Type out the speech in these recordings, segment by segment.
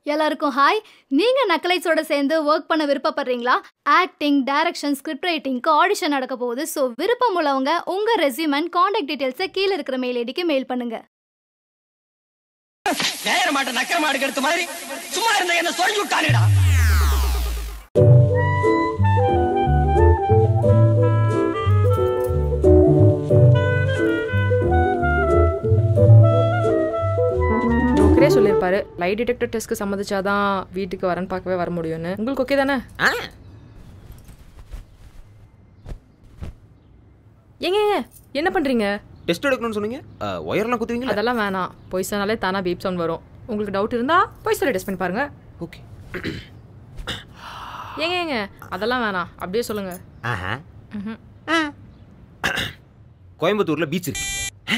எல்லாருக்கும் ஹாய். நீங்க நக்கலைட்ஸோட சேர்ந்து ஒர்க் பண்ண விருப்பப்படுறீங்களா? ஆக்டிங், டைரக்ஷன், ஸ்கிரிப்ட் ரைட்டிங்க்கு ஆடிஷன் நடக்க போகுது. ஸோ விருப்பம் உள்ளவங்க உங்க ரெஸ்யூம் அண்ட் கான்டாக்ட் டீடைல்ஸை கீழே இருக்கிற மெயில் ஐடிக்கு மெயில் பண்ணுங்க. நேர மாட்ட நக்கர மாடு எடுத்த மாதிரி சும்மா இருந்த என்ன சொல்லி விட்டானேடா. ப்ரோக்கரே சொல்லியிருப்பாரு லை டிடெக்டர் டெஸ்ட்க்கு சம்மதிச்சாதான் வீட்டுக்கு வரேன்னு பார்க்கவே வர முடியும்னு. உங்களுக்கு ஓகே தானே? ஏங்க என்ன பண்றீங்க? டெஸ்ட் எடுக்கணும்னு சொன்னீங்க. ஒயர்லாம் குத்துவீங்களா? அதெல்லாம் வேணாம். போய் சொன்னாலே தானா பீப் சவுண்ட் வரும். உங்களுக்கு டவுட் இருந்தா போய் சொல்ல டெஸ்ட் பண்ணி பாருங்க. ஓகே. ஏங்க அதெல்லாம் வேணாம், அப்படியே சொல்லுங்க. கோயம்புத்தூர்ல பீச் இருக்கு.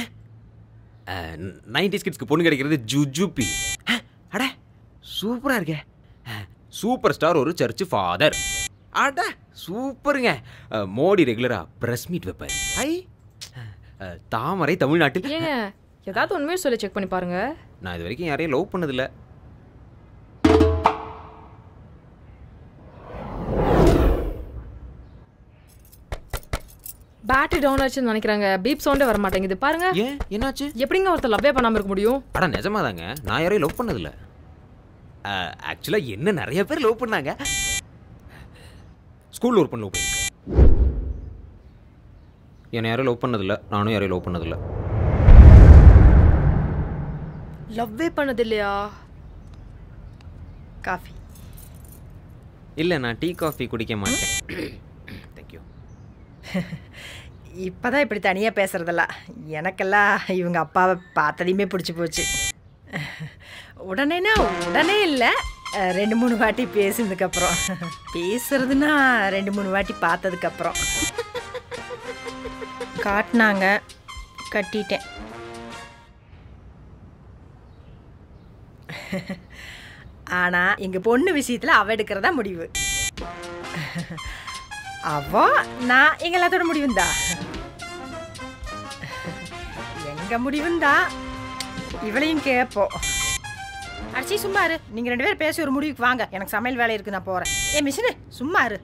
90s கிட்ஸ்க்கு பொண்ணு கிடைக்கிறது ஜுஜுபி. அட சூப்பரா இருக்கே. சூப்பர் ஸ்டார் ஒரு சர்ச் ஃபாதர். அட சூப்பருங்க. மோடி ரெகுலரா பிரஸ் மீட் வைப்பாரு. ஐ தாமரை தமிழ்நாட்டில். ஏங்க ஏதாவது உண்மையை சொல்லி செக் பண்ணி பாருங்க. நான் இது வரைக்கும் யாரையும் லவ் பண்ணதில்லை. பேட்டரி டவுன் ஆச்சுன்னு நினைக்கிறாங்க. பீப் சவுண்டே வர மாட்டேங்குது பாருங்க. ஏன் என்னாச்சு? எப்படிங்க ஒருத்தர் லவ்வே பண்ணாம இருக்க முடியும்? அட நிஜமாதாங்க, நான் யாரையும் லவ் பண்ணதில்லை. ஆக்சுவலா என்ன நிறைய பேர் லவ் பண்ணாங்க. ஸ்கூல்ல ஒரு பொண்ணு லவ் பண்ணிருக்கேன். என்னை யாரும் லவ் பண்ணதில்லை, நானும் யாரையும் லவ் பண்ணதில்லை. லவ்வே பண்ணது இல்லையா? காஃபி இல்லை, நான் டீ காஃபி குடிக்க மாட்டேன். தேங்க்யூ. இப்போதான் இப்படி தனியாக பேசுகிறதில்ல. எனக்கெல்லாம் இவங்க அப்பாவை பார்த்ததையுமே பிடிச்சி போச்சு. உடனேனா உடனே இல்லை, 2-3 வாட்டி பேசினதுக்கப்புறம். பேசுறதுன்னா 2-3 வாட்டி பார்த்ததுக்கப்புறம். காட்டினாங்க, கட்டிட்டேன். ஆனால் எங்கள் பொண்ணு விஷயத்தில் அவ எடுக்கிறதா முடிவு. அவ நான் எங்க எல்லாத்தோட முடிவுந்தா. எங்க முடிவுந்தா இவளையும் கேட்போம். அடிச்சி சும்மா இரு. நீங்கள் 2 பேரும் பேசி ஒரு முடிவுக்கு வாங்க. எனக்கு சமையல் வேலை இருக்கு, நான் போகிறேன். மிஷினு சும்மா இரு.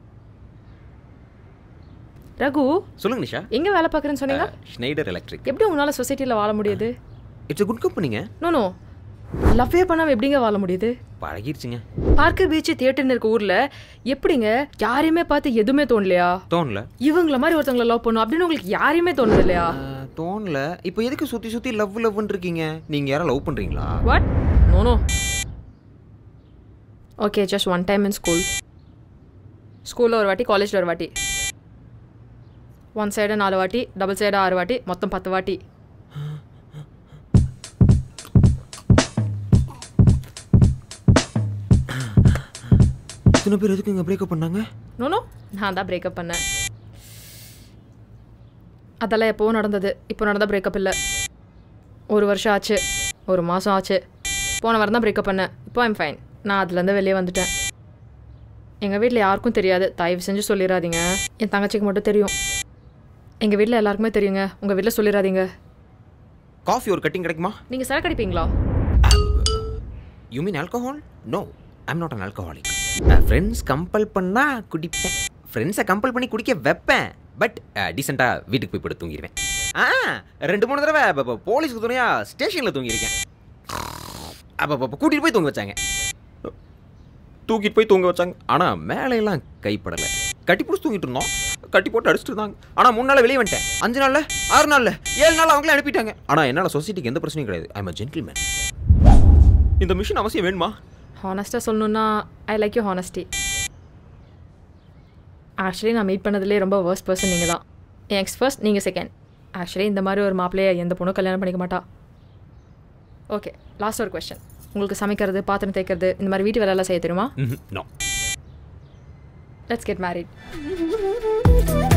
ரகு சொல்லுங்க நிஷா. எங்க வேலை பார்க்குறேன்னு சொன்னீங்க? Schneider Electric. எப்படி உங்களால் சொசைட்டியில் வாழ முடியுது? இட்ஸ் a good companyங்க. நோ லவ்வே பண்ணாம எப்படிங்க வாழ முடியுது? பழகிருச்சுங்க. பார்க்கு பீச் தியேட்டர்னு இருக்க ஊர்ல எப்படிங்க யாரையுமே பார்த்து எதுவுமே தோணலையா? தோணல. இவங்கள மாதிரி ஒருத்தவங்களை லவ் பண்ணும் அப்படின்னு உங்களுக்கு யாரையுமே தோணுது இல்லையா? தோணல. இப்போ எதுக்கு சுத்தி சுத்தி லவ்னு இருக்கீங்க? நீங்க யாரை லவ் பண்றீங்களா? What? No okay, just one time in ஸ்கூலில் ஒரு வாட்டி, காலேஜில் ஒரு வாட்டி. ஒன் சைடு 4 வாட்டி, டபுள் சைடு 6 வாட்டி, மொத்தம் 10 வாட்டி. இத்தனை பேர் எதுக்குங்க பிரேக்கப் பண்ணாங்க? நோ நான் தான் பிரேக்கப் பண்ணேன். அதெல்லாம் எப்போவும் நடந்தது. இப்போ நடந்தால் பிரேக்கப் இல்லை. 1 வருஷம் ஆச்சு, 1 மாதம் ஆச்சு. போன வாரம் தான் பிரேக்கப் பண்ணேன். இப்போ ஐம் ஃபைன். நான் அதுலேருந்து வெளியே வந்துட்டேன். எங்கள் வீட்டில் யாருக்கும் தெரியாது, தயவு செஞ்சு சொல்லிடாதீங்க. என் தங்கச்சிக்கு மட்டும் தெரியும். எங்கள் வீட்டில் எல்லாருக்குமே தெரியுங்க. உங்கள் வீட்டில் சொல்லிடாதீங்க. காஃபி ஒரு கட்டிங் கிடைக்குமா? நீங்கள் சரக்கு அடிப்பீங்களா? You mean alcohol? No, I am not an alcoholic. Friends compel பண்ணா குடிப்பேன். ஃப்ரெண்ட்ஸை கம்பல் பண்ணி குடிக்க வைப்பேன். பட் டீசெண்டாக வீட்டுக்கு போய் படுத்து தூங்கிடுவேன். 2-3 தடவை போலீஸ்க்கு துணையாக ஸ்டேஷனில் தூங்கியிருக்கேன். அப்போ கூட்டிகிட்டு போய் தூங்க வச்சாங்க. தூக்கிட்டு போய் தூங்க வச்சாங்க. ஆனால் மேலையெல்லாம் கைப்படலை. கட்டி பிடிச்சி தூங்கிட்டு இருந்தோம். கட்டி போட்டு அடிச்சுட்டு இருந்தாங்க. ஆனால் 3 நாள் வெளியே வந்துட்டேன். 5 நாளில் 6 நாளில் 7 நாள் அவங்களே அனுப்பிட்டாங்க. ஆனால் என்னால் சொசைட்டிக்கு எந்த பிரச்சனையும் கிடையாது. I am a gentleman. இந்த மிஷின் அவசியம் வேணுமா? ஹானஸ்ட்டாக சொல்லணுன்னா I like you honesty. Actually நான் மீட் பண்ணதுலேயே ரொம்ப வர்ஸ்ட் பர்சன் நீங்கள் தான். என் எக்ஸ் ஃபர்ஸ்ட், நீங்கள் செகண்ட். ஆக்சுவலி இந்த மாதிரி ஒரு மாப்பிள்ளையை எந்த பொண்ணும் கல்யாணம் பண்ணிக்க மாட்டா. ஓகே, லாஸ்ட் ஒரு கொஸ்டின். உங்களுக்கு சமைக்கிறது, பாத்திரம் தேய்க்கிறது, இந்த மாதிரி வீட்டு வேலையெல்லாம் செய்ய தெரியுமா? நோ. Let's get married.